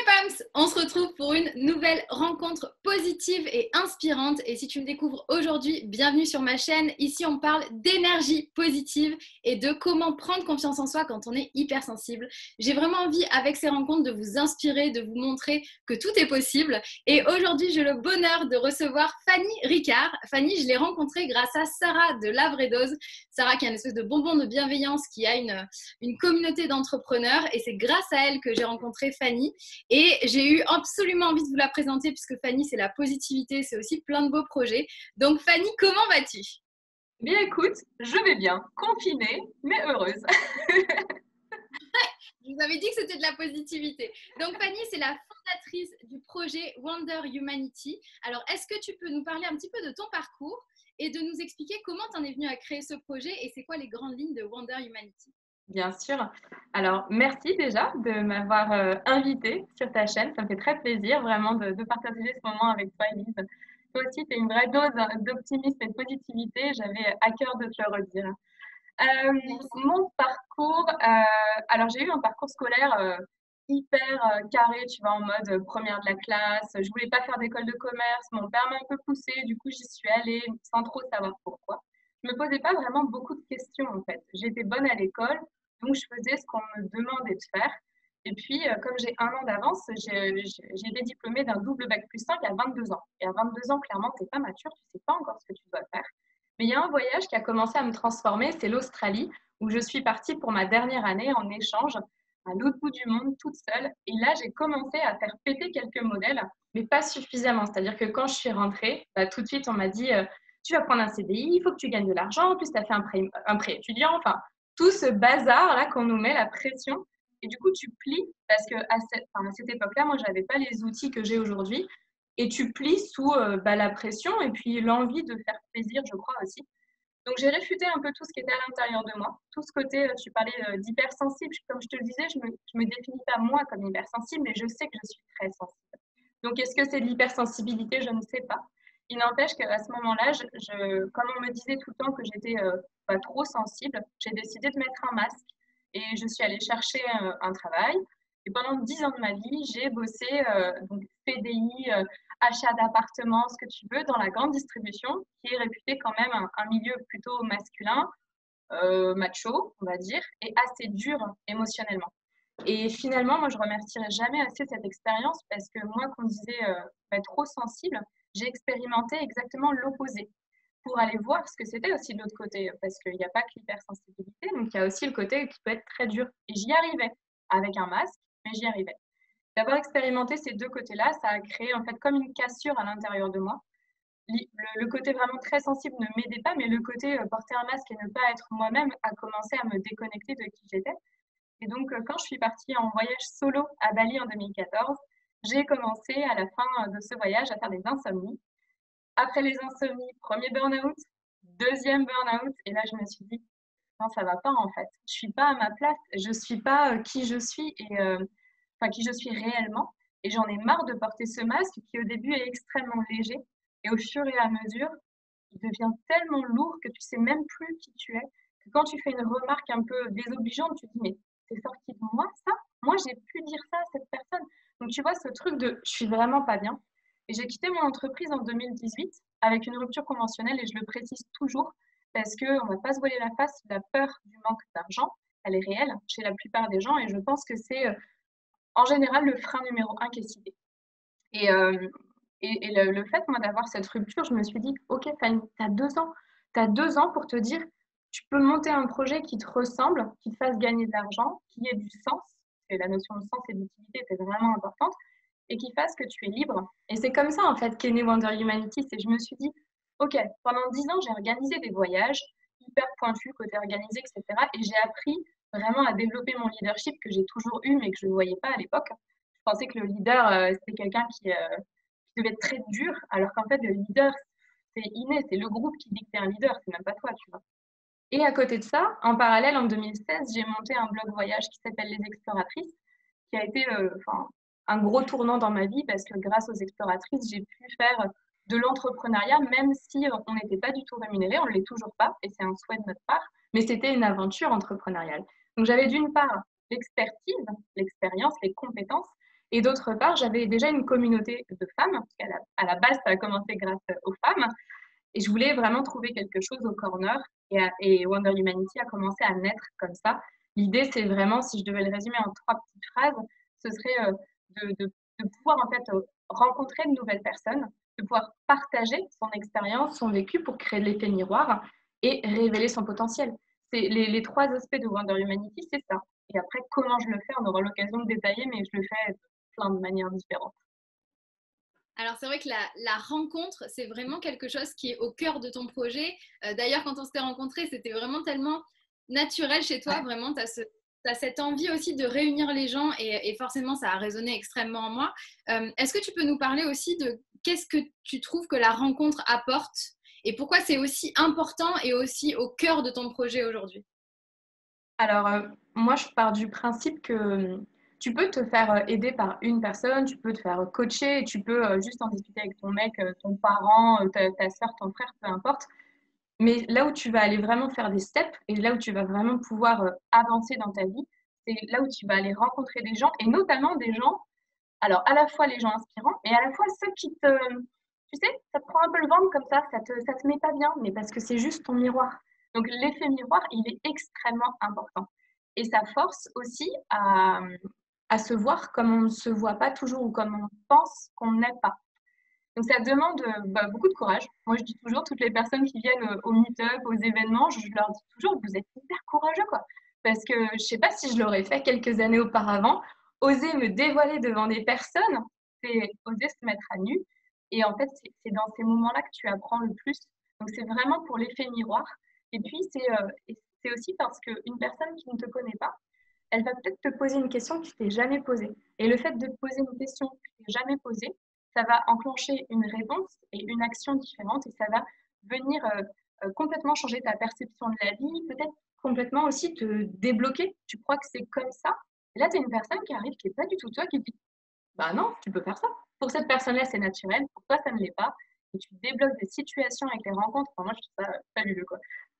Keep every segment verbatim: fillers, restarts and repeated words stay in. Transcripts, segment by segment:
Pams, on se retrouve pour une nouvelle rencontre positive et inspirante. Et si tu me découvres aujourd'hui, bienvenue sur ma chaîne. Ici, on parle d'énergie positive et de comment prendre confiance en soi quand on est hypersensible. J'ai vraiment envie, avec ces rencontres, de vous inspirer, de vous montrer que tout est possible. Et aujourd'hui, j'ai le bonheur de recevoir Fanny Ricard. Fanny, je l'ai rencontrée grâce à Sarah de La Vraie Dose. Sarah qui est une espèce de bonbon de bienveillance, qui a une, une communauté d'entrepreneurs. Et c'est grâce à elle que j'ai rencontré Fanny. Et j'ai eu absolument envie de vous la présenter puisque Fanny, c'est la positivité, c'est aussi plein de beaux projets. Donc Fanny, comment vas-tu? Bien écoute, je vais bien, confinée, mais heureuse. Je vous avais dit que c'était de la positivité. Donc Fanny, c'est la fondatrice du projet Wonder Humanity. Alors, est-ce que tu peux nous parler un petit peu de ton parcours et de nous expliquer comment tu en es venue à créer ce projet et c'est quoi les grandes lignes de Wonder Humanity? Bien sûr. Alors, merci déjà de m'avoir euh, invitée sur ta chaîne. Ça me fait très plaisir vraiment de, de partager ce moment avec toi, Elise. Toi aussi, tu es une vraie dose d'optimisme et de positivité. J'avais à cœur de te le redire. Euh, Merci. mon parcours, euh, alors j'ai eu un parcours scolaire euh, hyper euh, carré, tu vois, en mode euh, première de la classe. Je voulais pas faire d'école de commerce. Mon père m'a un peu poussée, du coup, j'y suis allée sans trop savoir pourquoi. Je me posais pas vraiment beaucoup de questions en fait. J'étais bonne à l'école, donc je faisais ce qu'on me demandait de faire. Et puis, euh, comme j'ai un an d'avance, j'ai j'ai été diplômée d'un double bac plus cinq à vingt-deux ans. Et à vingt-deux ans, clairement, tu n'es pas mature, tu sais pas encore ce que tu dois faire. Mais il y a un voyage qui a commencé à me transformer, c'est l'Australie, où je suis partie pour ma dernière année en échange à l'autre bout du monde, toute seule. Et là, j'ai commencé à faire péter quelques modèles, mais pas suffisamment. C'est-à-dire que quand je suis rentrée, bah, tout de suite, on m'a dit euh, tu vas prendre un C D I, il faut que tu gagnes de l'argent, en plus, tu as fait un prêt, un prêt étudiant. Enfin, tout ce bazar-là qu'on nous met, la pression. Et du coup, tu plies, parce qu'à cette, enfin, à cette époque-là, moi, je n'avais pas les outils que j'ai aujourd'hui. Et tu plies sous euh, bah, la pression et puis l'envie de faire plaisir, je crois aussi. Donc, j'ai réfuté un peu tout ce qui était à l'intérieur de moi. Tout ce côté, euh, tu parlais euh, d'hypersensible. Comme je te le disais, je ne me, je me définis pas moi comme hypersensible, mais je sais que je suis très sensible. Donc, est-ce que c'est de l'hypersensibilité? Je ne sais pas. Il n'empêche qu'à ce moment-là, je, je, comme on me disait tout le temps que j'étais euh, pas trop sensible, j'ai décidé de mettre un masque et je suis allée chercher euh, un travail. Et pendant dix ans de ma vie, j'ai bossé euh, donc C D I, euh, achat d'appartements, ce que tu veux, dans la grande distribution, qui est réputée quand même un, un milieu plutôt masculin, euh, macho, on va dire, et assez dur émotionnellement. Et finalement, moi, je remercierai jamais assez cette expérience parce que moi, qu'on disait euh, bah, trop sensible, j'ai expérimenté exactement l'opposé pour aller voir ce que c'était aussi de l'autre côté, parce qu'il n'y a pas que l'hypersensibilité, donc il y a aussi le côté qui peut être très dur. Et j'y arrivais avec un masque, mais j'y arrivais. D'avoir expérimenté ces deux côtés-là, ça a créé en fait comme une cassure à l'intérieur de moi. Le, le côté vraiment très sensible ne m'aidait pas, mais le côté euh, porter un masque et ne pas être moi-même a commencé à me déconnecter de qui j'étais. Et donc, euh, quand je suis partie en voyage solo à Bali en deux mille quatorze, j'ai commencé à la fin de ce voyage à faire des insomnies. Après les insomnies, premier burn-out, deuxième burn-out, et là, je me suis dit, non, ça va pas en fait. Je suis pas à ma place, je suis pas euh, qui je suis et euh, enfin qui je suis réellement. Et j'en ai marre de porter ce masque qui au début est extrêmement léger et au fur et à mesure, il devient tellement lourd que tu sais même plus qui tu es. Que quand tu fais une remarque un peu désobligeante, tu te dis mais c'est sorti de moi ça? Moi j'ai pu dire ça à cette personne. Donc tu vois ce truc de je suis vraiment pas bien. Et j'ai quitté mon entreprise en deux mille dix-huit avec une rupture conventionnelle et je le précise toujours parce qu'on ne va pas se voiler la face, la peur du manque d'argent, elle est réelle chez la plupart des gens et je pense que c'est euh, en général le frein numéro un qui est cité. Et, euh, et, et le, le, fait, moi, d'avoir cette rupture, je me suis dit, ok, Fanny, tu as deux ans. Tu as deux ans pour te dire, tu peux monter un projet qui te ressemble, qui te fasse gagner de l'argent, qui ait du sens, parce que la notion de sens et d'utilité était vraiment importante, et qui fasse que tu es libre. Et c'est comme ça, en fait, qu'est né Wonder Humanity. C'est je me suis dit, ok, pendant dix ans, j'ai organisé des voyages hyper pointus, côté organisé, et cetera. Et j'ai appris vraiment à développer mon leadership que j'ai toujours eu, mais que je ne voyais pas à l'époque. Je pensais que le leader, euh, c'était quelqu'un qui, euh, qui devait être très dur, alors qu'en fait, le leader, c'est inné, c'est le groupe qui dit que tu es un leader, c'est même pas toi, tu vois. Et à côté de ça, en parallèle, en deux mille seize, j'ai monté un blog voyage qui s'appelle Les Exploratrices, qui a été euh, enfin, un gros tournant dans ma vie parce que grâce aux exploratrices, j'ai pu faire de l'entrepreneuriat, même si on n'était pas du tout rémunéré, on ne l'est toujours pas, et c'est un souhait de notre part, mais c'était une aventure entrepreneuriale. Donc j'avais d'une part l'expertise, l'expérience, les compétences, Et d'autre part, j'avais déjà une communauté de femmes, parce qu'à la, à la base, ça a commencé grâce aux femmes. Et je voulais vraiment trouver quelque chose au corner. Et, à- et Wonder Humanity a commencé à naître comme ça. L'idée, c'est vraiment, si je devais le résumer en trois petites phrases, ce serait euh, de, de- de pouvoir en fait euh, rencontrer de nouvelles personnes, de pouvoir partager son expérience, son vécu pour créer de l'effet miroir et révéler son potentiel. C'est les, les trois aspects de Wonder Humanity, c'est ça. Et après, comment je le fais, on aura l'occasion de détailler, mais je le fais de plein de manières différentes. Alors c'est vrai que la, la rencontre, c'est vraiment quelque chose qui est au cœur de ton projet. Euh, D'ailleurs, quand on s'était rencontrés, c'était vraiment tellement naturel chez toi. Ouais. Vraiment, tu as, ce, t'as cette envie aussi de réunir les gens et, et forcément, ça a résonné extrêmement en moi. Euh, Est-ce que tu peux nous parler aussi de qu'est-ce que tu trouves que la rencontre apporte et pourquoi c'est aussi important et aussi au cœur de ton projet aujourd'hui? Alors, euh, moi, je pars du principe que euh, tu peux te faire euh, aider par une personne, tu peux te faire euh, coacher, tu peux euh, juste en discuter avec ton mec, euh, ton parent, euh, ta, ta soeur, ton frère, peu importe. Mais là où tu vas aller vraiment faire des steps et là où tu vas vraiment pouvoir euh, avancer dans ta vie, c'est là où tu vas aller rencontrer des gens et notamment des gens, alors à la fois les gens inspirants, mais à la fois ceux qui te, tu sais, ça te prend un peu le ventre comme ça, ça te, ça te met pas bien, mais parce que c'est juste ton miroir. Donc l'effet miroir, il est extrêmement important. Et ça force aussi à, à se voir comme on ne se voit pas toujours ou comme on pense qu'on n'est pas. Donc ça demande euh, bah, beaucoup de courage. Moi, je dis toujours, toutes les personnes qui viennent euh, au meet-up, aux événements, je leur dis toujours, vous êtes hyper courageux, quoi. Parce que je sais pas si je l'aurais fait quelques années auparavant. Oser me dévoiler devant des personnes, c'est oser se mettre à nu. Et en fait, c'est c'est dans ces moments-là que tu apprends le plus. Donc c'est vraiment pour l'effet miroir. Et puis, c'est euh, et c'est aussi parce qu'une personne qui ne te connaît pas, elle va peut-être te poser une question que tu t'es jamais posée. Et le fait de te poser une question que tu t'es jamais posée, ça va enclencher une réponse et une action différente et ça va venir euh, euh, complètement changer ta perception de la vie, peut-être complètement aussi te débloquer. Tu crois que c'est comme ça. Et là, tu as une personne qui arrive qui n'est pas du tout toi, qui te dit, bah non, tu peux faire ça. Pour cette personne-là, c'est naturel. Pour toi, ça ne l'est pas. Et tu débloques des situations avec les rencontres. Enfin, moi, je trouve ça euh, fabuleux, quoi.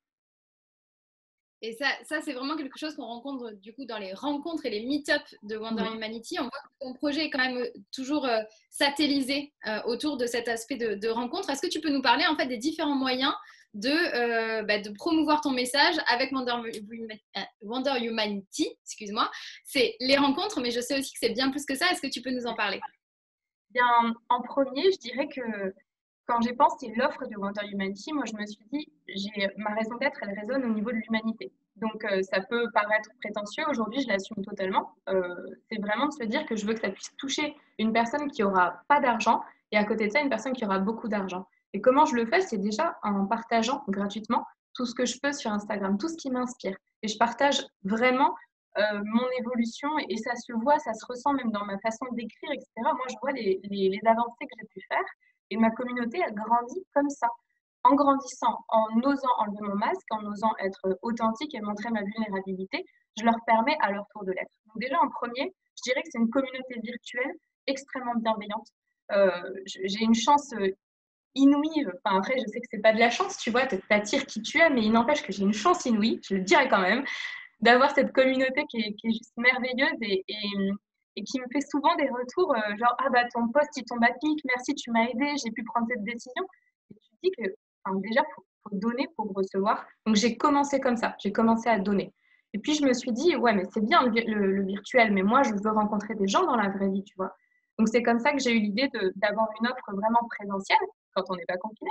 Et ça, ça c'est vraiment quelque chose qu'on rencontre du coup dans les rencontres et les meet-up de Wonder Mhm. Humanity. On voit que ton projet est quand même euh, toujours euh, satellisé euh, autour de cet aspect de, de rencontre. Est-ce que tu peux nous parler en fait des différents moyens de, euh, bah, de promouvoir ton message avec Wonder, euh, Wonder Humanity, excuse-moi. C'est les rencontres, mais je sais aussi que c'est bien plus que ça. Est-ce que tu peux nous en parler? Bien, en premier, je dirais que quand j'ai pensé l'offre de Wonder Humanity, moi, je me suis dit, j'ai, ma raison d'être, elle résonne au niveau de l'humanité. Donc, euh, ça peut paraître prétentieux. Aujourd'hui, je l'assume totalement. Euh, c'est vraiment de se dire que je veux que ça puisse toucher une personne qui aura pas d'argent et à côté de ça, une personne qui aura beaucoup d'argent. Et comment je le fais? C'est déjà en partageant gratuitement tout ce que je peux sur Instagram, tout ce qui m'inspire. Et je partage vraiment euh, mon évolution et, et ça se voit, ça se ressent même dans ma façon d'écrire, et cetera. Moi, je vois les, les, les avancées que j'ai pu faire et ma communauté a grandi comme ça, en grandissant, en osant enlever mon masque, en osant être authentique et montrer ma vulnérabilité. Je leur permets à leur tour de l'être. Donc déjà, en premier, je dirais que c'est une communauté virtuelle extrêmement bienveillante. Euh, j'ai une chance euh, inouïe. Enfin, après, je sais que c'est pas de la chance, tu vois, t'attires qui tu es, mais il n'empêche que j'ai une chance inouïe, je le dirais quand même, d'avoir cette communauté qui est, qui est juste merveilleuse et, et, et, qui me fait souvent des retours euh, genre ah bah ton poste il tombe à pic, merci tu m'as aidé, j'ai pu prendre cette décision. Et tu te dis que enfin, déjà faut, faut donner pour recevoir. Donc j'ai commencé comme ça, j'ai commencé à donner. Et puis je me suis dit ouais mais c'est bien le, le, le virtuel, mais moi je veux rencontrer des gens dans la vraie vie, tu vois. Donc c'est comme ça que j'ai eu l'idée d'avoir une offre vraiment présentielle quand on n'est pas confiné,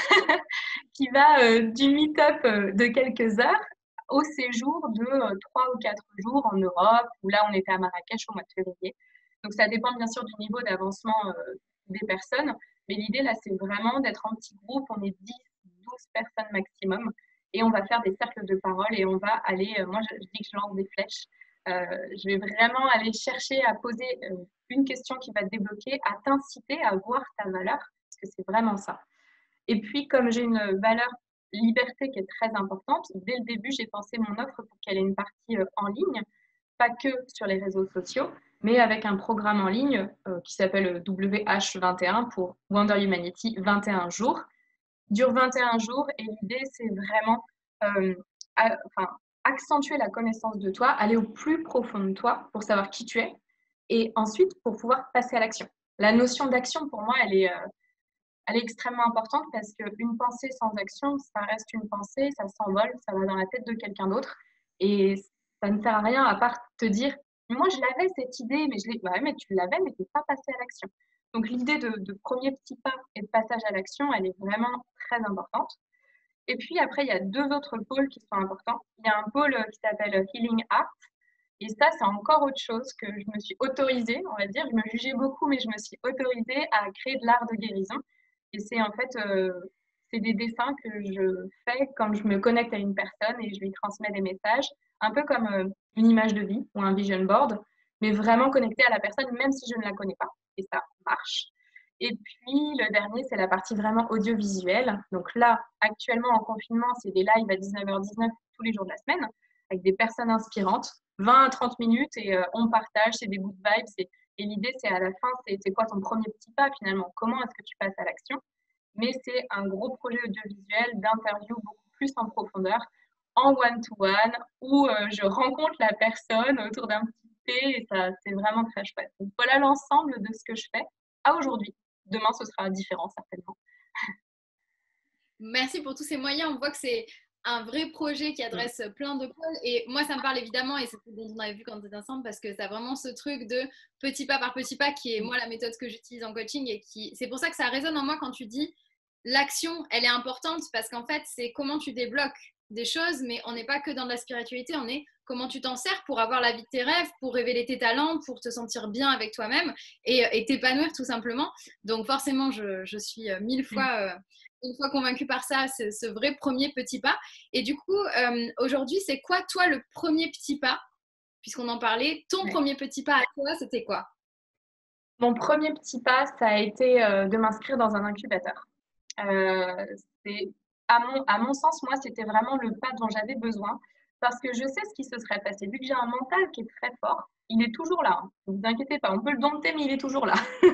qui va euh, du meet-up euh, de quelques heures au séjour de euh, trois ou quatre jours en Europe, où là on était à Marrakech au mois de février. Donc ça dépend bien sûr du niveau d'avancement euh, des personnes, mais l'idée là c'est vraiment d'être en petit groupe, on est dix, douze personnes maximum, et on va faire des cercles de parole et on va aller, euh, moi je, je dis que je lance des flèches, euh, je vais vraiment aller chercher à poser euh, une question qui va te débloquer, à t'inciter à voir ta valeur, parce que c'est vraiment ça. Et puis, comme j'ai une valeur liberté qui est très importante, dès le début, j'ai pensé mon offre pour qu'elle ait une partie euh, en ligne, pas que sur les réseaux sociaux, mais avec un programme en ligne euh, qui s'appelle W H vingt et un pour Wonder Humanity vingt et un jours. Dure vingt et un jours et l'idée, c'est vraiment euh, à, enfin, accentuer la connaissance de toi, aller au plus profond de toi pour savoir qui tu es et ensuite pour pouvoir passer à l'action. La notion d'action, pour moi, elle est, euh, elle est extrêmement importante parce qu'une pensée sans action, ça reste une pensée, ça s'envole, ça va dans la tête de quelqu'un d'autre et ça ne sert à rien à part te dire moi je l'avais cette idée, mais je l'ai. Bah ouais, mais tu l'avais, mais tu n'es pas passé à l'action. Donc l'idée de, de premier petit pas et de passage à l'action, elle est vraiment très importante. Et puis après, il y a deux autres pôles qui sont importants. Il y a un pôle qui s'appelle Healing Art. Et ça, c'est encore autre chose que je me suis autorisée, on va dire. Je me jugeais beaucoup, mais je me suis autorisée à créer de l'art de guérison. Et c'est en fait, euh, c'est des dessins que je fais quand je me connecte à une personne et je lui transmets des messages, un peu comme euh, une image de vie ou un vision board, mais vraiment connecté à la personne, même si je ne la connais pas. Et ça marche. Et puis, le dernier, c'est la partie vraiment audiovisuelle. Donc là, actuellement, en confinement, c'est des lives à dix-neuf heures dix-neuf tous les jours de la semaine avec des personnes inspirantes, vingt à trente minutes et euh, on partage, c'est des good vibes. Et, et l'idée, c'est à la fin, c'est, c'est quoi ton premier petit pas finalement? Comment est-ce que tu passes à l'action? Mais c'est un gros projet audiovisuel d'interview beaucoup plus en profondeur, en one-to-one, où euh, je rencontre la personne autour d'un petit thé et ça, c'est vraiment très chouette. Donc voilà l'ensemble de ce que je fais à aujourd'hui. Demain, ce sera différent certainement. Merci pour tous ces moyens. On voit que c'est un vrai projet qui adresse plein de pôles. Et moi, ça me parle évidemment, et c'est ce dont on avait vu quand on était ensemble, parce que ça a vraiment ce truc de petit pas par petit pas qui est moi la méthode que j'utilise en coaching. Et qui c'est pour ça que ça résonne en moi quand tu dis l'action, elle est importante, parce qu'en fait, c'est comment tu débloques des choses, mais on n'est pas que dans de la spiritualité, on est comment tu t'en sers pour avoir la vie de tes rêves, pour révéler tes talents, pour te sentir bien avec toi-même et, et t'épanouir tout simplement. Donc forcément, je, je suis mille fois... Euh, une fois convaincue par ça, c'est ce vrai premier petit pas. Et du coup, euh, aujourd'hui, c'est quoi, toi, le premier petit pas, puisqu'on en parlait, ton Ouais. premier petit pas à toi, c'était quoi? Mon premier petit pas, ça a été euh, de m'inscrire dans un incubateur. Euh, c'est, à mon, à mon sens, moi, c'était vraiment le pas dont j'avais besoin parce que je sais ce qui se serait passé. Vu que j'ai un mental qui est très fort, il est toujours là. Hein. Ne vous inquiétez pas, on peut le dompter, mais il est toujours là.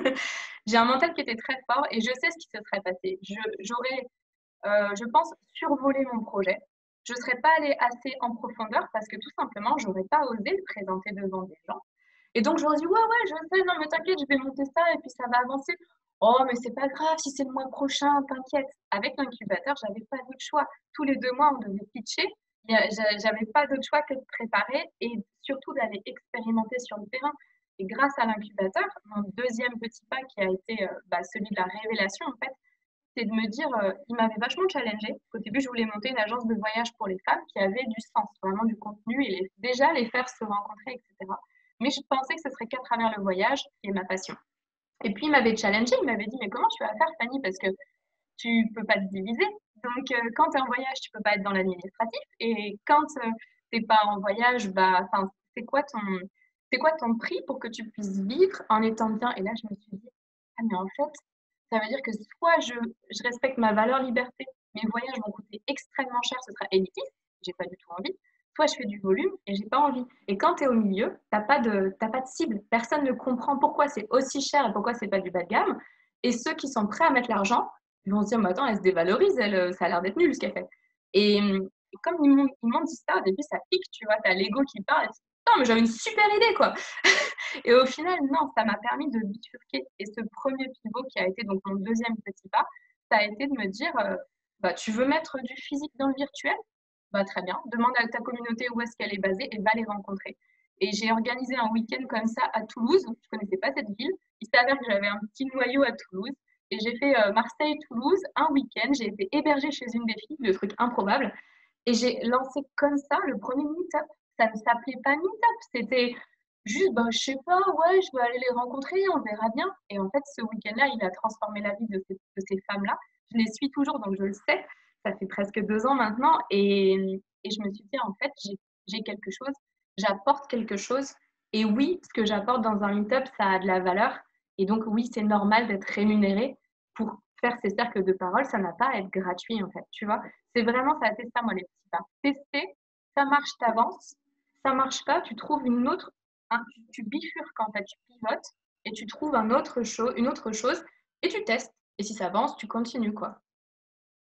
J'ai un mental qui était très fort et je sais ce qui se serait passé. Je, j'aurais, euh, je pense, survolé mon projet. Je ne serais pas allée assez en profondeur parce que tout simplement, je n'aurais pas osé le présenter devant des gens. Et donc, j'aurais dit, ouais, ouais, je sais, non, mais t'inquiète, je vais monter ça et puis ça va avancer. Oh, mais c'est pas grave, si c'est le mois prochain, t'inquiète. Avec l'incubateur, j'avais pas d'autre choix. Tous les deux mois, on devait pitcher. Il y a- j'a- J'avais pas d'autre choix que de préparer et surtout d'aller expérimenter sur le terrain. Et grâce à l'incubateur, mon deuxième petit pas qui a été euh, bah, celui de la révélation, en fait, c'est de me dire, euh, il m'avait vachement challengé. Au début, je voulais monter une agence de voyage pour les femmes qui avait du sens, vraiment du contenu et les- déjà les faire se rencontrer, et cetera. Mais je pensais que ce serait qu'à travers le voyage et ma passion. Et puis, il m'avait challengé, il m'avait dit, mais comment tu vas faire, Fanny? Parce que tu peux pas te diviser. Donc, euh, quand tu es en voyage, tu peux pas être dans l'administratif. Et quand euh, tu n'es pas en voyage, bah, c'est quoi ton, c'est quoi ton prix pour que tu puisses vivre en étant bien? Et là, je me suis dit, ah, mais en fait, ça veut dire que soit je, je respecte ma valeur liberté, mes voyages vont coûter extrêmement cher, ce sera élitiste, j'ai pas du tout envie, soit je fais du volume et j'ai pas envie. Et quand tu es au milieu, t'as pas de, t'as pas de cible. Personne ne comprend pourquoi c'est aussi cher et pourquoi c'est pas du bas de gamme. Et ceux qui sont prêts à mettre l'argent, ils vont se dire, mais attends, elle se dévalorise, elle, euh, ça a l'air d'être nul ce qu'elle fait. Et, et comme ils m'ont, ils m'ont dit ça, au début, ça pique, tu vois, t'as l'ego qui parle, et tu dis, non, mais j'avais une super idée, quoi. Et au final, non, ça m'a permis de bifurquer. Et ce premier pivot qui a été donc mon deuxième petit pas, ça a été de me dire, euh, bah, tu veux mettre du physique dans le virtuel? Bah, très bien, demande à ta communauté où est-ce qu'elle est basée et va les rencontrer. Et j'ai organisé un week-end comme ça à Toulouse. Je ne connaissais pas cette ville. Il s'avère que j'avais un petit noyau à Toulouse. Et j'ai fait euh, Marseille-Toulouse un week-end. J'ai été hébergée chez une des filles, le truc improbable. Et j'ai lancé comme ça le premier meet-up. Ça ne s'appelait pas meet-up, c'était juste, bah, je sais pas, ouais, je vais aller les rencontrer, on verra bien. Et en fait, ce week-end-là, il a transformé la vie de ces, de ces femmes-là. Je les suis toujours, donc je le sais. Ça fait presque deux ans maintenant. Et, et je me suis dit, en fait, j'ai, j'ai quelque chose, j'apporte quelque chose. Et oui, ce que j'apporte dans un meet-up, ça a de la valeur. Et donc, oui, c'est normal d'être rémunéré pour faire ces cercles de parole. Ça n'a pas à être gratuit, en fait, tu vois. C'est vraiment, ça a été ça, moi, les petits pas. Tester, ça marche, t'avances. Ça marche pas, tu trouves une autre, un- tu, tu bifurques, en fait, tu pivotes et tu trouves un autre chose, une autre chose et tu testes. Et si ça avance, tu continues, quoi.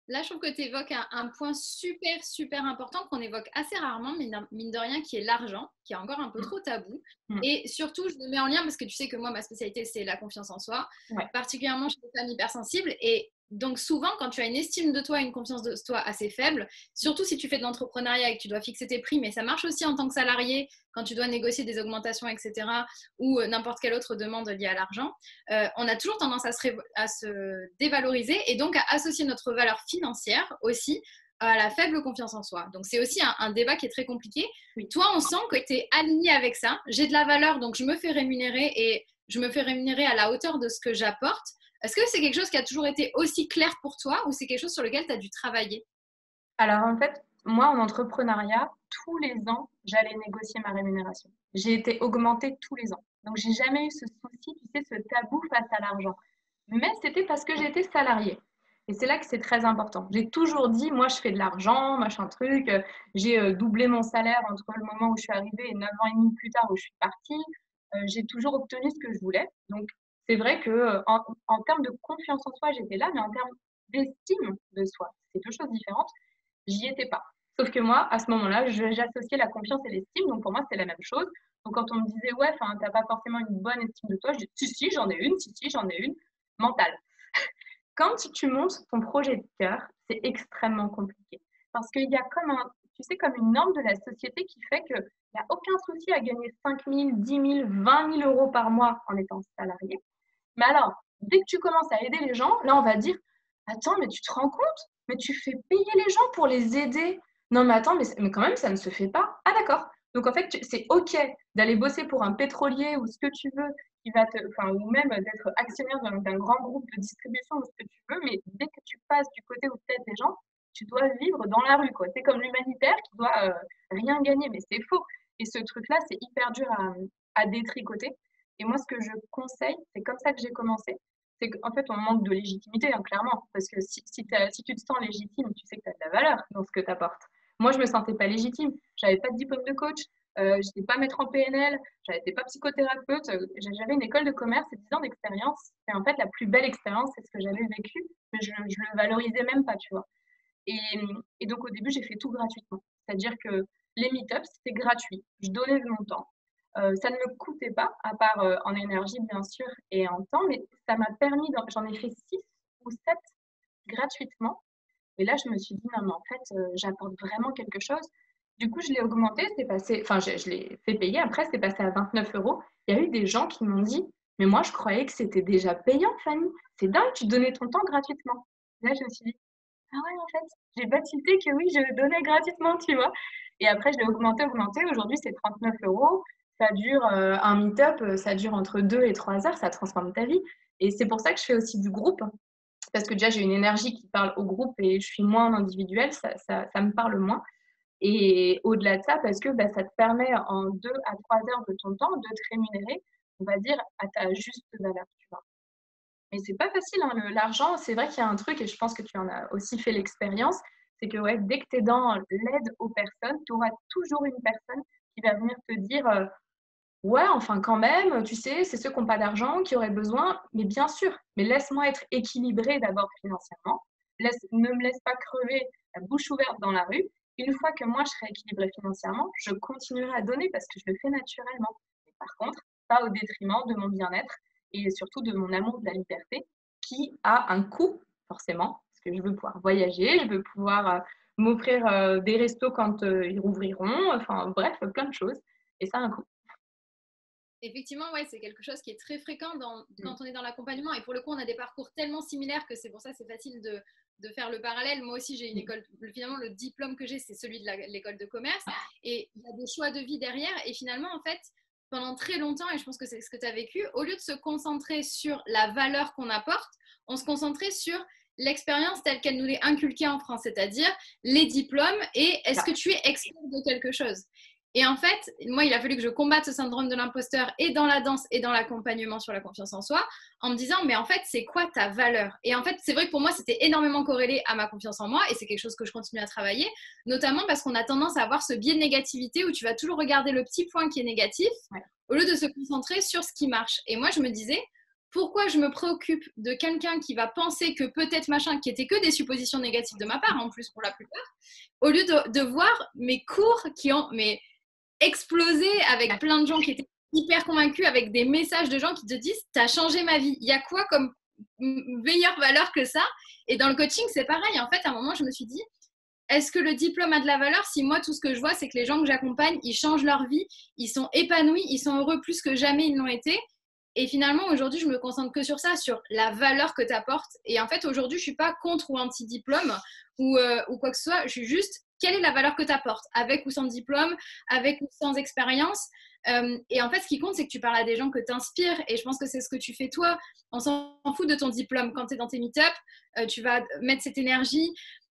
Là, je trouve que tu évoques un, un point super, super important qu'on évoque assez rarement, mine, mine de rien, qui est l'argent, qui est encore un peu trop tabou. Mmh. Et surtout, je le mets en lien parce que tu sais que moi, ma spécialité, c'est la confiance en soi, Ouais. particulièrement chez les femmes hypersensibles. Et donc, souvent, quand tu as une estime de toi, une confiance de toi assez faible, surtout si tu fais de l'entrepreneuriat et que tu dois fixer tes prix, mais ça marche aussi en tant que salarié, quand tu dois négocier des augmentations, et cetera, ou n'importe quelle autre demande liée à l'argent, euh, on a toujours tendance à se, à se dévaloriser et donc à associer notre valeur financière aussi à la faible confiance en soi. Donc, c'est aussi un, un débat qui est très compliqué. Oui. Toi, on sent que tu es aligné avec ça. J'ai de la valeur, donc je me fais rémunérer et je me fais rémunérer à la hauteur de ce que j'apporte. Est-ce que c'est quelque chose qui a toujours été aussi clair pour toi ou c'est quelque chose sur lequel tu as dû travailler? Alors en fait, moi en entrepreneuriat, tous les ans, j'allais négocier ma rémunération. J'ai été augmentée tous les ans. Donc j'ai jamais eu ce souci, tu sais, ce tabou face à l'argent. Mais c'était parce que j'étais salariée. Et c'est là que c'est très important. J'ai toujours dit, moi, je fais de l'argent, machin truc. Euh, J'ai euh, doublé mon salaire entre le moment où je suis arrivée et neuf ans et demi plus tard où je suis partie. Euh, j'ai toujours obtenu ce que je voulais. Donc, c'est vrai que euh, en, en termes de confiance en soi, j'étais là, mais en termes d'estime de soi, c'est deux choses différentes. J'y étais pas. Sauf que moi, à ce moment-là, je- j'associais la confiance et l'estime. Donc, pour moi, c'était la même chose. Donc, quand on me disait, ouais, enfin, t'as pas forcément une bonne estime de toi, je dis, si, si, j'en ai une, si, si, j'en ai une, mentale. Quand tu montes ton projet de cœur, c'est extrêmement compliqué. Parce qu'il y a comme un, tu sais, comme une norme de la société qui fait qu'il n'y a aucun souci à gagner cinq mille, dix mille, vingt mille euros par mois en étant salarié. Mais alors, dès que tu commences à aider les gens, là, on va dire, attends, mais tu te rends compte? Mais tu fais payer les gens pour les aider. Non, mais attends, mais, mais quand même, ça ne se fait pas. Ah, d'accord. Donc, en fait, c'est OK d'aller bosser pour un pétrolier ou ce que tu veux, qui va te, enfin, ou même d'être actionnaire d'un d'un grand groupe de distribution ou ce que tu veux, mais dès que tu passes du côté où tu aides des gens, tu dois vivre dans la rue, quoi. C'est comme l'humanitaire qui doit euh, rien gagner, mais c'est faux. Et ce truc-là, c'est hyper dur à, à détricoter. Et moi, ce que je conseille, c'est comme ça que j'ai commencé, c'est qu'en fait, on manque de légitimité, hein, clairement. Parce que si, si, si tu te sens légitime, tu sais que tu as de la valeur dans ce que tu apportes. Moi, je me sentais pas légitime. J'avais pas de diplôme de coach, euh, je n'étais pas maître en P N L, j'étais pas psychothérapeute, euh, j'avais une école de commerce et dix ans d'expérience. Et en fait, la plus belle expérience, c'est ce que j'avais vécu, mais je, je le valorisais même pas, tu vois. Et, et donc, au début, j'ai fait tout gratuitement. C'est-à-dire que les meet-ups, c'était gratuit. Je donnais mon temps. Euh, ça ne me coûtait pas, à part euh, en énergie, bien sûr, et en temps, mais ça m'a permis, j'en ai fait six ou sept gratuitement. Et là, je me suis dit, non, mais en fait, euh, j'apporte vraiment quelque chose. Du coup, je l'ai augmenté, c'est passé, enfin, je, je l'ai fait payer. Après, c'est passé à vingt-neuf euros. Il y a eu des gens qui m'ont dit, mais moi, je croyais que c'était déjà payant, Fanny. C'est dingue, tu donnais ton temps gratuitement. Là, je me suis dit, ah ouais, en fait, j'ai pas tilté que oui, je donnais gratuitement, tu vois. Et après, je l'ai augmenté, augmenté. Aujourd'hui, c'est trente-neuf euros. Ça dure euh, un meet-up, euh, ça dure entre deux et trois heures, ça transforme ta vie. Et c'est pour ça que je fais aussi du groupe, parce que déjà, j'ai une énergie qui parle au groupe et je suis moins en individuel, ça, ça, ça me parle moins. Et au-delà de ça, parce que bah, ça te permet en deux à trois heures de ton temps de te rémunérer, on va dire, à ta juste valeur, tu vois. Mais c'est pas facile, hein, le- l'argent, c'est vrai qu'il y a un truc, et je pense que tu en as aussi fait l'expérience, c'est que ouais, dès que tu es dans l'aide aux personnes, tu auras toujours une personne qui va venir te dire euh, ouais, enfin quand même, tu sais, c'est ceux qui n'ont pas d'argent qui auraient besoin, mais bien sûr, mais laisse-moi être équilibrée d'abord financièrement. Laisse, ne me laisse pas crever la bouche ouverte dans la rue. Une fois que moi je serai équilibrée financièrement, je continuerai à donner parce que je le fais naturellement. Mais par contre, pas au détriment de mon bien-être et surtout de mon amour de la liberté qui a un coût, forcément, parce que je veux pouvoir voyager, je veux pouvoir euh, m'offrir euh, des restos quand euh, ils rouvriront, enfin bref, plein de choses. Et ça a un coût. Effectivement, ouais, c'est quelque chose qui est très fréquent dans, Mm. quand on est dans l'accompagnement. Et pour le coup, on a des parcours tellement similaires que c'est pour ça que c'est facile de, de faire le parallèle. Moi aussi, j'ai une école, finalement, le diplôme que j'ai, c'est celui de la- l'école de commerce. Et il y a des choix de vie derrière. Et finalement, en fait, pendant très longtemps, et je pense que c'est ce que tu as vécu, au lieu de se concentrer sur la valeur qu'on apporte, on se concentrait sur l'expérience telle qu'elle nous est inculquée en France, c'est-à-dire les diplômes et est-ce que tu es expert de quelque chose. Et en fait, moi, il a fallu que je combatte ce syndrome de l'imposteur et dans la danse et dans l'accompagnement sur la confiance en soi, en me disant, mais en fait, c'est quoi ta valeur? Et en fait, c'est vrai que pour moi, c'était énormément corrélé à ma confiance en moi et c'est quelque chose que je continue à travailler, notamment parce qu'on a tendance à avoir ce biais de négativité où tu vas toujours regarder le petit point qui est négatif Ouais. au lieu de se concentrer sur ce qui marche. Et moi, je me disais, pourquoi je me préoccupe de quelqu'un qui va penser que peut-être machin, qui était que des suppositions négatives de ma part, en plus pour la plupart, au lieu de, de voir mes cours qui ont mais, explosé avec plein de gens qui étaient hyper convaincus, avec des messages de gens qui te disent « t'as changé ma vie ». Il y a quoi comme meilleure valeur que ça? Et dans le coaching, c'est pareil. En fait, à un moment, je me suis dit, est-ce que le diplôme a de la valeur si moi, tout ce que je vois, c'est que les gens que j'accompagne, ils changent leur vie, ils sont épanouis, ils sont heureux plus que jamais ils l'ont été. Et finalement, aujourd'hui, je me concentre que sur ça, sur la valeur que tu apportes. Et en fait, aujourd'hui, je ne suis pas contre ou anti-diplôme ou, euh, ou quoi que ce soit. Je suis juste, quelle est la valeur que tu apportes, avec ou sans diplôme, avec ou sans expérience. Euh, et en fait, ce qui compte, c'est que tu parles à des gens que tu inspires. Et je pense que c'est ce que tu fais toi. On s'en fout de ton diplôme. Quand tu es dans tes meet-up, euh, tu vas mettre cette énergie.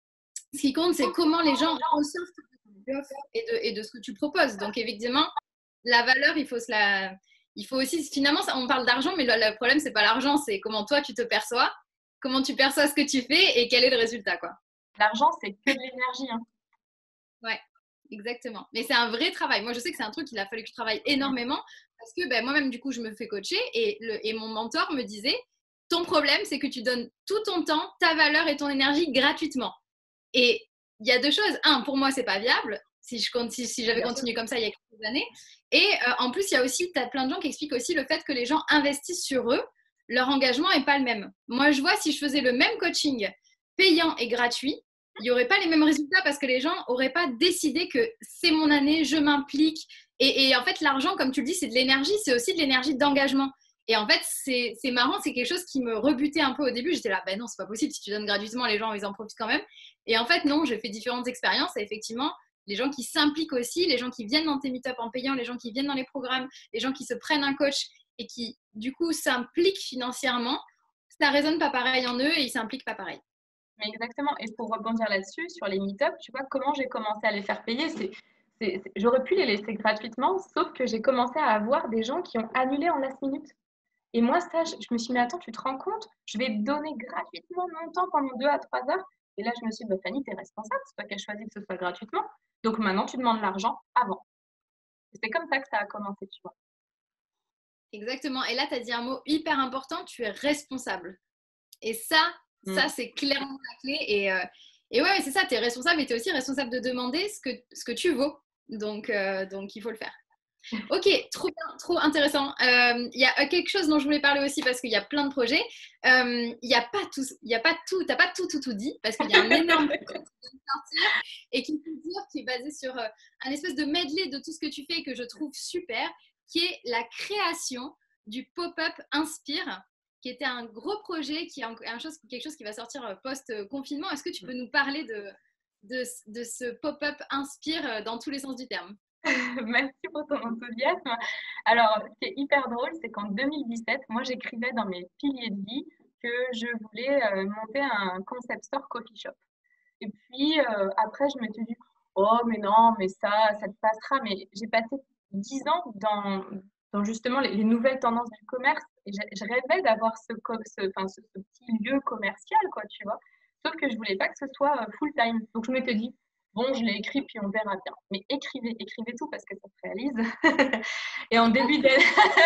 Ce qui compte, c'est comment les gens ressortent de ton offre et de, et de ce que tu proposes. Donc, évidemment, la valeur, il faut se la... Il faut aussi, finalement, on parle d'argent, mais le, le problème, c'est pas l'argent, c'est comment toi, tu te perçois, comment tu perçois ce que tu fais et quel est le résultat, quoi. L'argent, c'est que de l'énergie. Hein. Ouais, exactement. Mais c'est un vrai travail. Moi, je sais que c'est un truc qu'il a fallu que je travaille énormément parce que ben, moi-même, du coup, je me fais coacher et, le, et mon mentor me disait, ton problème, c'est que tu donnes tout ton temps, ta valeur et ton énergie gratuitement. Et il y a deux choses. Un, pour moi, c'est pas viable. Si, je, si, si j'avais continué comme ça il y a quelques années. Et euh, en plus, il y a aussi, tu as plein de gens qui expliquent aussi le fait que les gens investissent sur eux. Leur engagement n'est pas le même. Moi, je vois, si je faisais le même coaching payant et gratuit, il n'y aurait pas les mêmes résultats parce que les gens n'auraient pas décidé que c'est mon année, je m'implique. Et, et en fait, l'argent, comme tu le dis, c'est de l'énergie, c'est aussi de l'énergie d'engagement. Et en fait, c'est, c'est marrant, c'est quelque chose qui me rebutait un peu au début. J'étais là, ben non, c'est pas possible. Si tu donnes gratuitement, les gens, ils en profitent quand même. Et en fait, non, j'ai fait différentes expériences et effectivement, les gens qui s'impliquent aussi, les gens qui viennent dans tes meet-up en payant, les gens qui viennent dans les programmes, les gens qui se prennent un coach et qui, du coup, s'impliquent financièrement, ça résonne pas pareil en eux et ils s'impliquent pas pareil. Mais exactement. Et pour rebondir là-dessus, sur les meet-up, tu vois, comment j'ai commencé à les faire payer, c'est, c'est, c'est- j'aurais pu les laisser gratuitement, sauf que j'ai commencé à avoir des gens qui ont annulé en last minute. Et moi, ça, je, je me suis dit, mais attends, tu te rends compte? Je vais te donner gratuitement mon temps pendant deux à trois heures. Et là, je me suis dit, bah, Fanny, tu es responsable, c'est toi qui as choisi que ce soit gratuitement. Donc maintenant, tu demandes l'argent avant. Et c'est comme ça que ça a commencé, tu vois. Exactement. Et là, tu as dit un mot hyper important, tu es responsable. Et ça, ça Mm. c'est clairement la clé. Et, euh, et ouais, c'est ça, tu es responsable et tu es aussi responsable de demander ce que, ce que tu vaux. Donc, euh, donc, il faut le faire. Ok, trop bien, trop intéressant. Euh, Il y a quelque chose dont je voulais parler aussi parce qu'il y a plein de projets. Euh, Il n'y a pas tout, il y a pas tout, t'as pas tout, tout, tout dit parce qu'il y a un énorme projet qui vient de sortir et qui, peut dire, qui est basé sur euh, un espèce de medley de tout ce que tu fais et que je trouve super, qui est la création du pop-up Inspire, qui était un gros projet, qui est un chose, quelque chose qui va sortir euh, post-confinement. Est-ce que tu peux nous parler de, de, de ce pop-up Inspire euh, dans tous les sens du terme? Merci pour ton enthousiasme. Alors, ce qui est hyper drôle, c'est qu'en deux mille dix-sept, moi, j'écrivais dans mes piliers de vie que je voulais euh, monter un concept store coffee shop. Et puis, euh, après, je me suis dit, oh, mais non, mais ça, ça te passera. Mais j'ai passé dix ans dans, dans justement les, les nouvelles tendances du commerce. Et je, je rêvais d'avoir ce, co- ce, enfin, ce, ce petit lieu commercial, quoi, tu vois. Sauf que je voulais pas que ce soit euh, full time. Donc, je m'étais dit, bon, je l'ai écrit, puis on verra bien. Mais écrivez, écrivez tout parce que ça se réalise. Et en début d'année,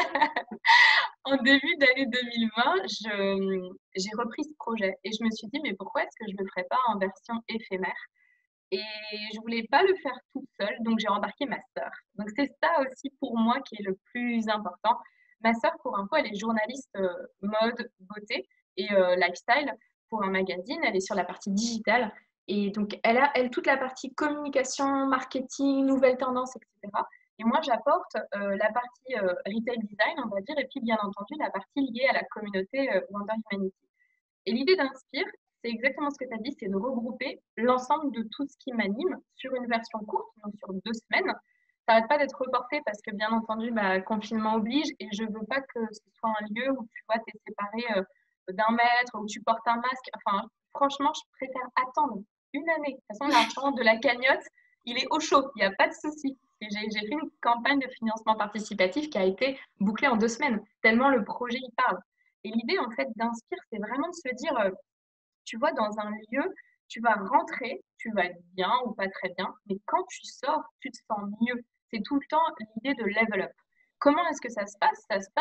en début d'année deux mille vingt, je, j'ai repris ce projet et je me suis dit, mais pourquoi est-ce que je ne le ferais pas en version éphémère? Et je voulais pas le faire toute seule, donc j'ai embarqué ma sœur. Donc c'est ça aussi pour moi qui est le plus important. Ma sœur, pour info, elle est journaliste euh, mode, beauté et euh, lifestyle pour un magazine. Elle est sur la partie digitale. Et donc, elle a, elle, toute la partie communication, marketing, nouvelles tendances, et cetera. Et moi, j'apporte euh, la partie euh, retail design, on va dire, et puis bien entendu, la partie liée à la communauté euh, Wonder Humanity. Et l'idée d'Inspire, c'est exactement ce que tu as dit, c'est de regrouper l'ensemble de tout ce qui m'anime sur une version courte, donc sur deux semaines. Ça n'arrête pas d'être reporté parce que, bien entendu, bah, confinement oblige et je ne veux pas que ce soit un lieu où tu vois, tu es séparé euh, d'un mètre, où tu portes un masque. Enfin, franchement, je préfère attendre une année. De toute façon, l'argent de la cagnotte, il est au chaud, il n'y a pas de souci. J'ai j'ai fait une campagne de financement participatif qui a été bouclée en deux semaines, tellement le projet y parle. Et l'idée, en fait, d'Inspire, c'est vraiment de se dire, euh, tu vois, dans un lieu, tu vas rentrer, tu vas être bien ou pas très bien, mais quand tu sors, tu te sens mieux. C'est tout le temps l'idée de level up. Comment est-ce que ça se passe? Ça se passe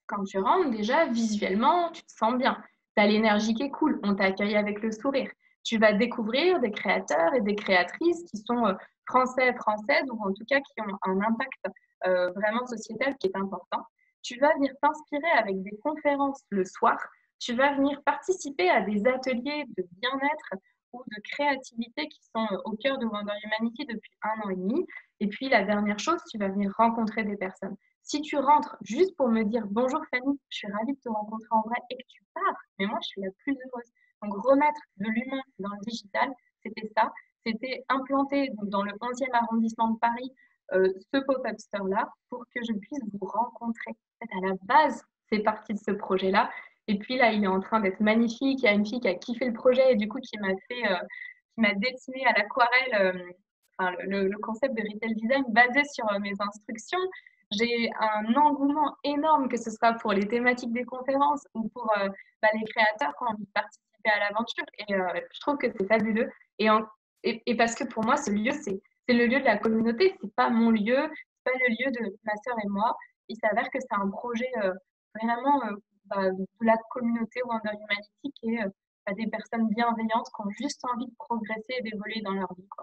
quand tu rentres, déjà, visuellement, tu te sens bien. Tu as l'énergie qui est cool, on t'accueille avec le sourire. Tu vas découvrir des créateurs et des créatrices qui sont euh, français, françaises, ou en tout cas qui ont un impact euh, vraiment sociétal qui est important. Tu vas venir t'inspirer avec des conférences le soir. Tu vas venir participer à des ateliers de bien-être ou de créativité qui sont euh, au cœur de Wonder Humanity depuis un an et demi. Et puis, la dernière chose, tu vas venir rencontrer des personnes. Si tu rentres juste pour me dire bonjour Fanny, je suis ravie de te rencontrer en vrai et que tu pars, mais moi je suis la plus heureuse. Donc remettre de l'humain dans le digital, c'était ça. C'était implanter dans le onzième arrondissement de Paris euh, ce pop-up store-là pour que je puisse vous rencontrer. En fait, à la base, c'est parti de ce projet-là. Et puis là, il est en train d'être magnifique. Il y a une fille qui a kiffé le projet et du coup qui m'a fait, euh, qui m'a dessiné à l'aquarelle euh, enfin, le, le, concept de retail design basé sur euh, mes instructions. J'ai un engouement énorme, que ce soit pour les thématiques des conférences ou pour euh, bah, les créateurs qui ont envie de participer à l'aventure. Et euh, je trouve que c'est fabuleux. Et, en, et, et, parce que pour moi, ce lieu, c'est le lieu de la communauté. C'est pas mon lieu, c'est pas le lieu de ma sœur et moi. Il s'avère que c'est un projet euh, vraiment euh, bah, de la communauté Wonder Humanity qui est euh, des personnes bienveillantes qui ont juste envie de progresser et d'évoluer dans leur vie, quoi.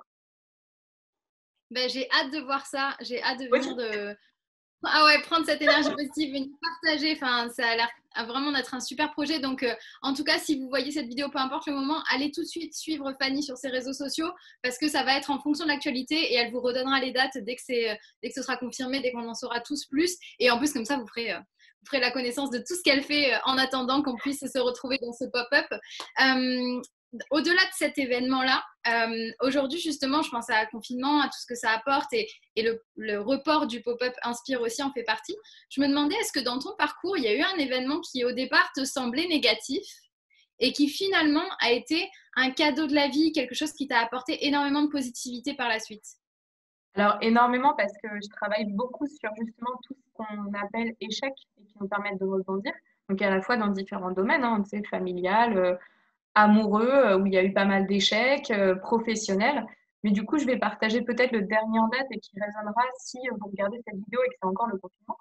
Ben, j'ai hâte de voir ça. J'ai hâte de Oui. venir de ah ouais, prendre cette énergie positive, venir partager. Enfin, ça a l'air vraiment d'être un super projet. Donc, euh, en tout cas, si vous voyez cette vidéo, peu importe le moment, allez tout de suite suivre Fanny sur ses réseaux sociaux parce que ça va être en fonction de l'actualité et elle vous redonnera les dates dès que, c'est, dès que ce sera confirmé, dès qu'on en saura tous plus. Et en plus, comme ça, vous ferez, euh, vous ferez la connaissance de tout ce qu'elle fait euh, en attendant qu'on puisse se retrouver dans ce pop-up. Euh, Au-delà de cet événement-là, euh, aujourd'hui justement, je pense à confinement, à tout ce que ça apporte et, et le, le report du pop-up Inspire aussi en fait partie. Je me demandais, est-ce que dans ton parcours, il y a eu un événement qui au départ te semblait négatif et qui finalement a été un cadeau de la vie, quelque chose qui t'a apporté énormément de positivité par la suite? Alors, énormément parce que je travaille beaucoup sur justement tout ce qu'on appelle échecs et qui nous permettent de rebondir. Donc, à la fois dans différents domaines, hein, tu sais, familial, euh, amoureux, euh, où il y a eu pas mal d'échecs, euh, professionnels. Mais du coup, je vais partager peut-être le dernier en date et qui résonnera si euh, vous regardez cette vidéo et que c'est encore le confinement.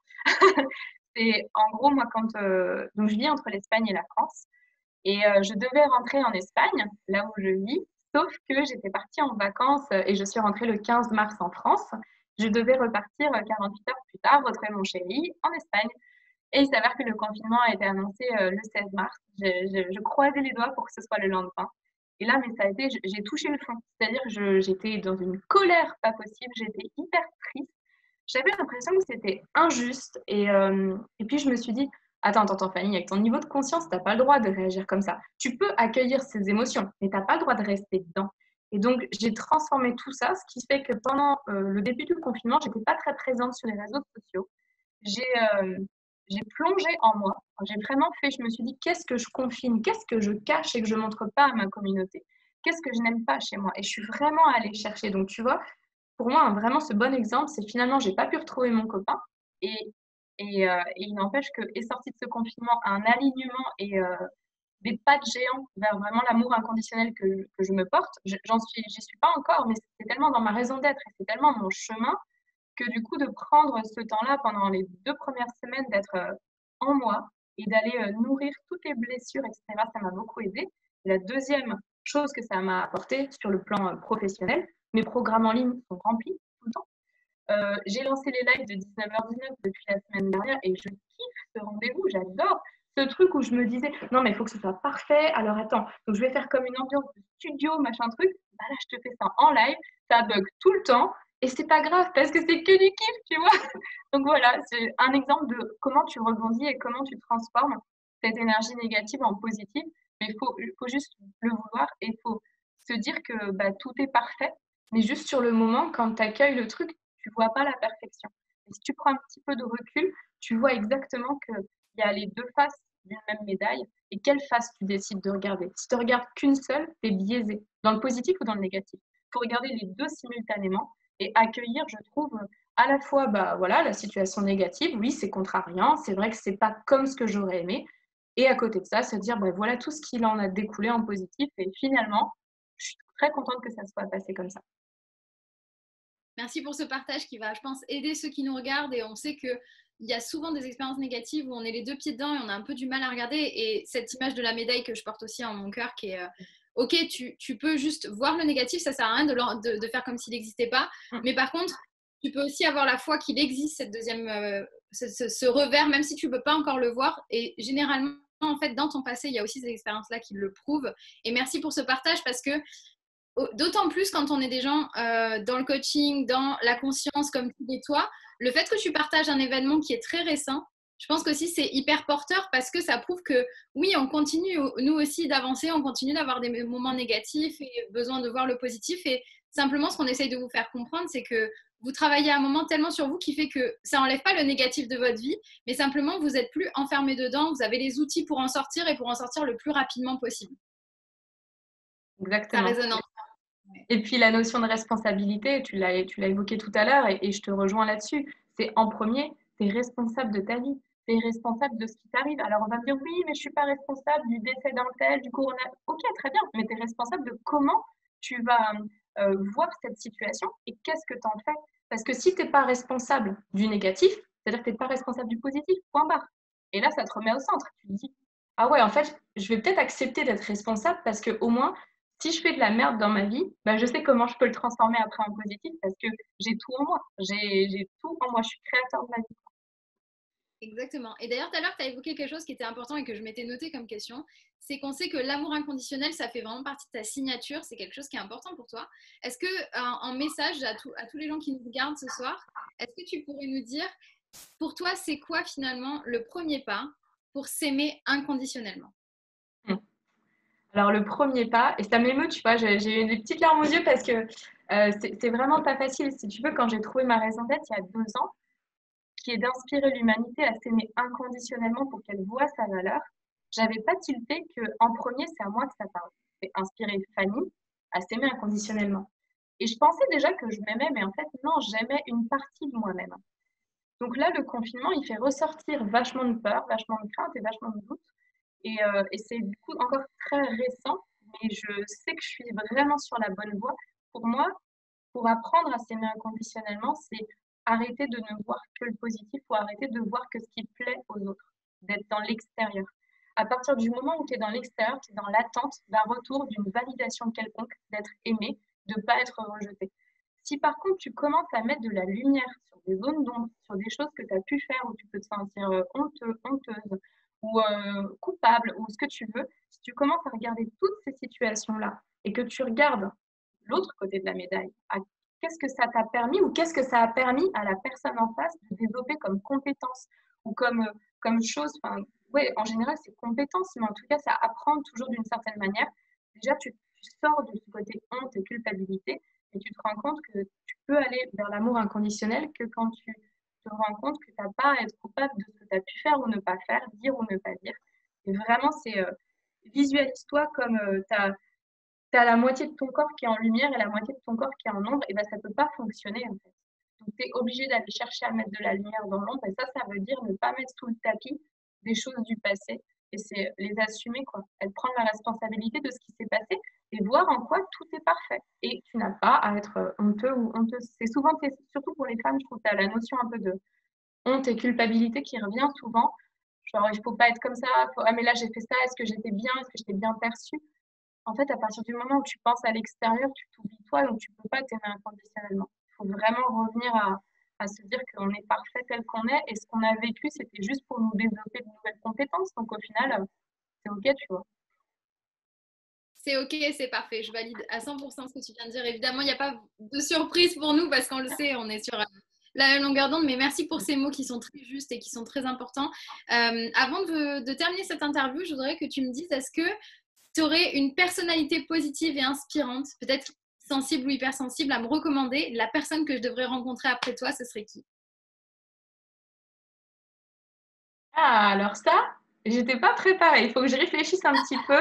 C'est en gros, moi, quand euh, donc je vis entre l'Espagne et la France, et euh, je devais rentrer en Espagne, là où je vis, sauf que j'étais partie en vacances euh, et je suis rentrée le quinze mars en France. Je devais repartir euh, quarante-huit heures plus tard, retrouver mon chéri en Espagne. Et il s'avère que le confinement a été annoncé euh, le seize mars. Je, je, je croisais les doigts pour que ce soit le lendemain. Et là, mais ça a été, j'ai touché le fond. C'est-à-dire que j'étais dans une colère pas possible, j'étais hyper triste. J'avais l'impression que c'était injuste. Et, euh, et puis, je me suis dit, attends, attends, attends, Fanny, avec ton niveau de conscience, tu n'as pas le droit de réagir comme ça. Tu peux accueillir ces émotions, mais tu n'as pas le droit de rester dedans. Et donc, j'ai transformé tout ça, ce qui fait que pendant euh, le début du confinement, j'étais pas très présente sur les réseaux sociaux. J'ai euh, j'ai plongé en moi. J'ai vraiment fait, je me suis dit, qu'est-ce que je confine, qu'est-ce que je cache et que je ne montre pas à ma communauté, qu'est-ce que je n'aime pas chez moi. Et je suis vraiment allée chercher. Donc, tu vois, pour moi, vraiment, ce bon exemple, c'est finalement, j'ai pas pu retrouver mon copain. Et, et, euh, et il n'empêche que est sorti de ce confinement un alignement et euh, des pas de géant vers vraiment l'amour inconditionnel que, que je me porte. Je- J'en suis, j'y suis pas encore, mais c'est tellement dans ma raison d'être et c'est tellement mon chemin que du coup, de prendre ce temps-là pendant les deux premières semaines, d'être euh, en moi et d'aller euh, nourrir toutes les blessures, et cetera, ça m'a beaucoup aidé. La deuxième chose que ça m'a apporté sur le plan euh, professionnel, mes programmes en ligne sont remplis tout le temps. Euh, j'ai lancé les lives de dix-neuf heures dix-neuf depuis la semaine dernière et je kiffe ce rendez-vous, j'adore ce truc où je me disais non mais il faut que ce soit parfait, alors attends, donc je vais faire comme une ambiance de studio, machin truc, bah là je te fais ça en live, ça bug tout le temps et c'est pas grave parce que c'est que du kiff, tu vois. Donc voilà, c'est un exemple de comment tu rebondis et comment tu transformes cette énergie négative en positive, mais il faut, faut juste le vouloir et il faut se dire que bah, tout est parfait, mais juste sur le moment, quand tu accueilles le truc, tu vois pas la perfection. Et si tu prends un petit peu de recul, tu vois exactement qu'il y a les deux faces d'une même médaille et quelle face tu décides de regarder. Si tu regardes qu'une seule, tu es biaisé, dans le positif ou dans le négatif. Il faut regarder les deux simultanément et accueillir, je trouve, à la fois bah, voilà, la situation négative, oui, c'est contrariant, c'est vrai que c'est pas comme ce que j'aurais aimé, et à côté de ça, se dire, bah, voilà tout ce qu'il en a découlé en positif, et finalement, je suis très contente que ça soit passé comme ça. Merci pour ce partage qui va, je pense, aider ceux qui nous regardent et on sait que il y a souvent des expériences négatives où on est les deux pieds dedans et on a un peu du mal à regarder. Et cette image de la médaille que je porte aussi en mon cœur, qui est euh, ok, tu, tu peux juste voir le négatif, ça sert à rien de, de, de faire comme s'il n'existait pas. Mais par contre, tu peux aussi avoir la foi qu'il existe cette deuxième, euh, ce, ce, ce revers, même si tu ne peux pas encore le voir. Et généralement, en fait, dans ton passé, il y a aussi ces expériences-là qui le prouvent. Et merci pour ce partage parce que d'autant plus quand on est des gens euh, dans le coaching, dans la conscience comme tu es toi, le fait que tu partages un événement qui est très récent, je pense qu'aussi c'est hyper porteur parce que ça prouve que oui, on continue nous aussi d'avancer, on continue d'avoir des moments négatifs et besoin de voir le positif. Et simplement, ce qu'on essaye de vous faire comprendre, c'est que vous travaillez à un moment tellement sur vous qui fait que ça n'enlève pas le négatif de votre vie, mais simplement vous n'êtes plus enfermé dedans, vous avez les outils pour en sortir et pour en sortir le plus rapidement possible. Exactement. Ça résonne. Et puis la notion de responsabilité, tu l'as, tu l'as évoqué tout à l'heure et, et je te rejoins là-dessus. C'est en premier, tu es responsable de ta vie, tu es responsable de ce qui t'arrive. Alors on va me dire oui, mais je suis pas responsable du décès d'un tel, du corona. Ok, très bien, mais tu es responsable de comment tu vas euh, voir cette situation et qu'est-ce que tu en fais. Parce que si tu n'es pas responsable du négatif, c'est-à-dire que tu n'es pas responsable du positif, point barre. Et là, ça te remet au centre. Tu te dis, ah ouais, en fait, je vais peut-être accepter d'être responsable parce que au moins, si je fais de la merde dans ma vie, bah, je sais comment je peux le transformer après en positif parce que j'ai tout en moi. J'ai, j'ai tout en moi. Je suis créateur de ma vie. Exactement. Et d'ailleurs, tout à l'heure, tu as évoqué quelque chose qui était important et que je m'étais noté comme question. C'est qu'on sait que l'amour inconditionnel, ça fait vraiment partie de ta signature. C'est quelque chose qui est important pour toi. Est-ce que, en, en message à, tout, à tous les gens qui nous regardent ce soir, est-ce que tu pourrais nous dire, pour toi, c'est quoi finalement le premier pas pour s'aimer inconditionnellement? Hum. Alors, le premier pas, et ça m'émeut, tu vois, j'ai, j'ai eu des petites larmes aux yeux parce que euh, c'est, c'est vraiment pas facile. Si tu veux, quand j'ai trouvé ma raison d'être il y a deux ans, qui est d'inspirer l'humanité à s'aimer inconditionnellement pour qu'elle voie sa valeur, j'avais pas tilté qu'en premier, c'est à moi que ça parle. C'est inspirer Fanny à s'aimer inconditionnellement. Et je pensais déjà que je m'aimais, mais en fait, non, j'aimais une partie de moi-même. Donc là, le confinement, il fait ressortir vachement de peur, vachement de crainte et vachement de doute. Et, euh, et c'est du coup encore très récent, mais je sais que je suis vraiment sur la bonne voie. Pour moi, pour apprendre à s'aimer inconditionnellement, c'est arrêter de ne voir que le positif ou arrêter de voir que ce qui plaît aux autres, d'être dans l'extérieur. À partir du moment où tu es dans l'extérieur, tu es dans l'attente d'un retour, d'une validation quelconque, d'être aimé, de ne pas être rejeté. Si par contre tu commences à mettre de la lumière sur des zones d'ombre, sur des choses que tu as pu faire où tu peux te sentir honteux, honteuse ou euh, coupable ou ce que tu veux, si tu commences à regarder toutes ces situations-là et que tu regardes l'autre côté de la médaille, à qu'est-ce que ça t'a permis ou qu'est-ce que ça a permis à la personne en face de développer comme compétence ou comme, comme chose, enfin, ouais, en général c'est compétence, mais en tout cas ça apprend toujours d'une certaine manière. Déjà tu, tu sors de ce côté honte et culpabilité et tu te rends compte que tu peux aller vers l'amour inconditionnel que quand tu te rends compte que tu n'as pas à être coupable de ce que tu as pu faire ou ne pas faire, dire ou ne pas dire. Et vraiment, c'est euh, visualise-toi comme euh, tu as, la moitié de ton corps qui est en lumière et la moitié de ton corps qui est en ombre, et ben ça ne peut pas fonctionner en fait. Donc tu es obligé d'aller chercher à mettre de la lumière dans l'ombre, et ça, ça veut dire ne pas mettre sous le tapis des choses du passé, et c'est les assumer, quoi. Et prendre la responsabilité de ce qui s'est passé et voir en quoi tout est parfait. Et tu n'as pas à être honteux ou honteuse. C'est souvent, surtout pour les femmes, je trouve, tu as la notion un peu de honte et culpabilité qui revient souvent. Genre, il ne faut pas être comme ça, faut... ah mais là j'ai fait ça, est-ce que j'étais bien, est-ce que j'étais bien perçue? En fait, à partir du moment où tu penses à l'extérieur, tu t'oublies toi, donc tu ne peux pas t'aimer inconditionnellement. Il faut vraiment revenir à, à se dire qu'on est parfait tel qu'on est, et ce qu'on a vécu, c'était juste pour nous développer de nouvelles compétences. Donc au final, c'est OK, tu vois. C'est ok, c'est parfait. Je valide à cent pour cent ce que tu viens de dire. Évidemment, il n'y a pas de surprise pour nous parce qu'on le sait, on est sur la même longueur d'onde. Mais merci pour ces mots qui sont très justes et qui sont très importants. Euh, avant de, de terminer cette interview, je voudrais que tu me dises, est-ce que tu aurais une personnalité positive et inspirante, peut-être sensible ou hypersensible, à me recommander? La personne que je devrais rencontrer après toi, ce serait qui? Ah, alors ça, j'étais pas préparée. Il faut que je réfléchisse un petit peu.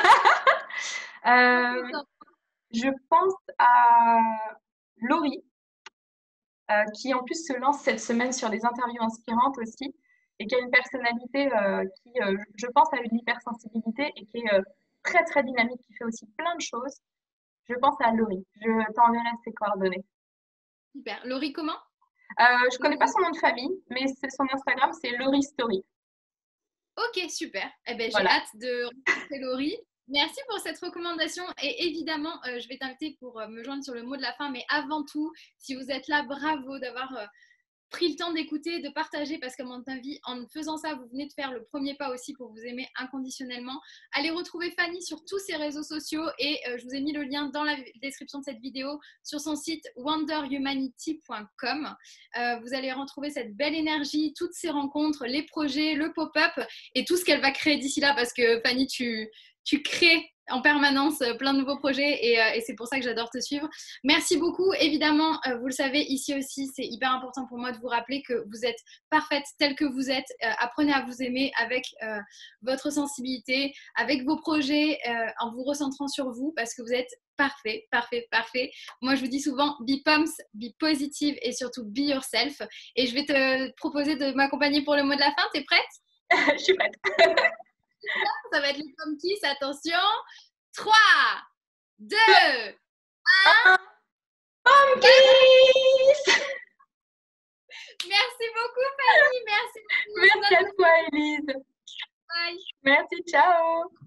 euh, je pense à Laurie, euh, qui en plus se lance cette semaine sur des interviews inspirantes aussi, et qui a une personnalité euh, qui, euh, je pense, a une hypersensibilité et qui est euh, très très dynamique, qui fait aussi plein de choses. Je pense à Laurie. Je t'enverrai ses coordonnées. Super. Laurie, comment? Euh, je connais pas son nom de famille, mais c'est son Instagram, c'est Laurie Story. Ok, super. Eh ben, j'ai Voilà. hâte de rencontrer Laurie. Merci pour cette recommandation et évidemment, euh, je vais t'inviter pour euh, me joindre sur le mot de la fin. Mais avant tout, si vous êtes là, bravo d'avoir euh, pris le temps d'écouter, de partager, parce qu'à mon avis, en faisant ça, vous venez de faire le premier pas aussi pour vous aimer inconditionnellement. Allez retrouver Fanny sur tous ses réseaux sociaux et euh, je vous ai mis le lien dans la description de cette vidéo sur son site wonder humanity point com. Euh, vous allez retrouver cette belle énergie, toutes ces rencontres, les projets, le pop-up et tout ce qu'elle va créer d'ici là, parce que Fanny, tu, tu crées en permanence plein de nouveaux projets et, euh, et c'est pour ça que j'adore te suivre. Merci beaucoup. Évidemment, euh, vous le savez, ici aussi, c'est hyper important pour moi de vous rappeler que vous êtes parfaite telle que vous êtes. Euh, apprenez à vous aimer avec euh, votre sensibilité, avec vos projets, euh, en vous recentrant sur vous parce que vous êtes parfait, parfait, parfait. Moi, je vous dis souvent, be pumps, be positive et surtout be yourself. Et je vais te proposer de m'accompagner pour le mot de la fin. T'es prête? Je suis prête. Ça va être les pumpkins. Attention. trois, deux, un. Pumpkins! Merci beaucoup, Fanny. Merci beaucoup. Merci à toi, Elise. Bye. Merci, ciao.